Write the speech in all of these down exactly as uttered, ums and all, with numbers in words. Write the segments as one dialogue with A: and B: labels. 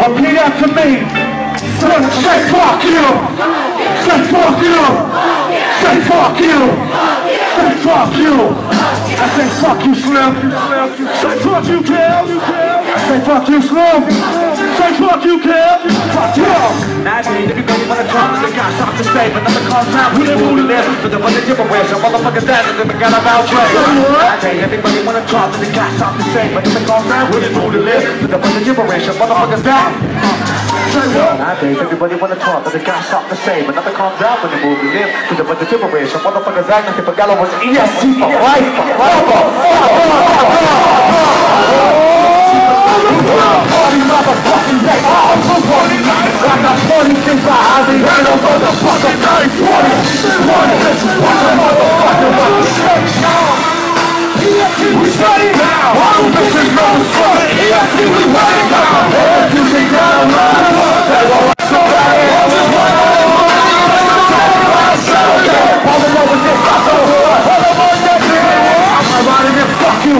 A: Repeat after me. Say, say fuck you. Say fuck you. Say fuck you. Say fuck you. I say fuck you, Slim. Say fuck you, Kel. I say fuck you, Slim. Say fuck you, Kel. Fuck you. Nowadays, everybody wanna talk, they got something to say, but nothing comes out with it, who to live. But the one that giveaway, some motherfuckers that and they got a mouth trade. Nowadays, everybody wanna talk, they got something to say, but nothing comes out with it, who to live. But the one that giveaway, some motherfuckers that. Nowadays, everybody wanna talk, but they got something to say, but nothing comes out when they move to live. But the one that giveaway, some motherfuckers that nothing but Gallo was E S T for life, for life, for motherfucking day, all for forty nights. I got forty things I haven't heard of, motherfucker, nine forty, forty, what's a motherfucker, what the shit, we study now, all bitches know the fuck, E S T, we ready now, heads you think down, they won't let somebody else, just one of them, all the love with this hustle, all the more that I'm riding and fuck you,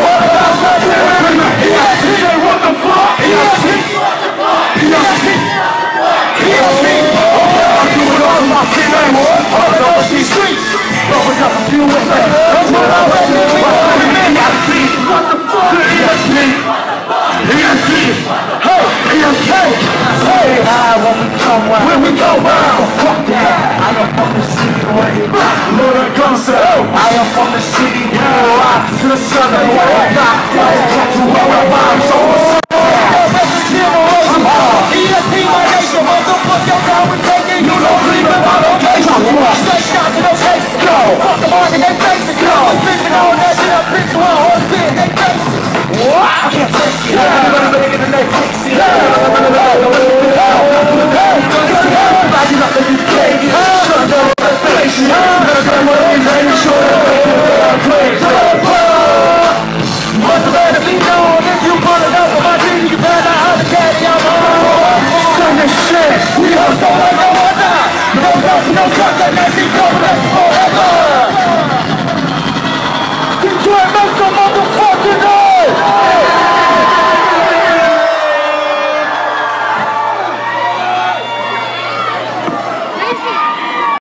A: E S T, say what the fuck, E S T, E S T, E S T, I'm doing all of my shit, I'm all over these streets, blowing up a few with me, that's what I was doing, E S T, what the fuck, E S T, E S T, hey, E S T, say hi when we come round, when we go round, fuck that, I am from the city where you rock, Lord Gunsa, I am from the city where I rock, to the southern where I rock, where I rock, to where I rock, so